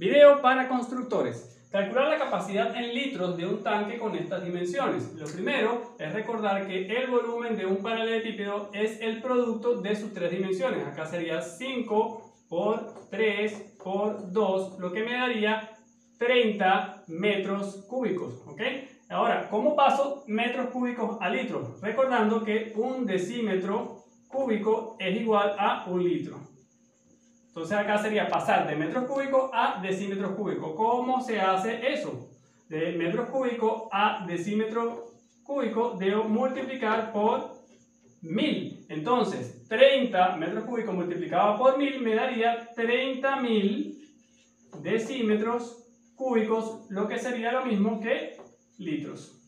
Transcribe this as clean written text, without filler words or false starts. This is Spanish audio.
Video para constructores. Calcular la capacidad en litros de un tanque con estas dimensiones. Lo primero es recordar que el volumen de un paralelepípedo es el producto de sus tres dimensiones. Acá sería 5 por 3 por 2, lo que me daría 30 metros cúbicos. ¿Ok? Ahora, ¿cómo paso metros cúbicos a litros? Recordando que un decímetro cúbico es igual a un litro. Entonces acá sería pasar de metros cúbicos a decímetros cúbicos. ¿Cómo se hace eso? De metros cúbicos a decímetro cúbico debo multiplicar por 1000. Entonces 30 metros cúbicos multiplicado por 1000 me daría 30.000 decímetros cúbicos, lo que sería lo mismo que litros.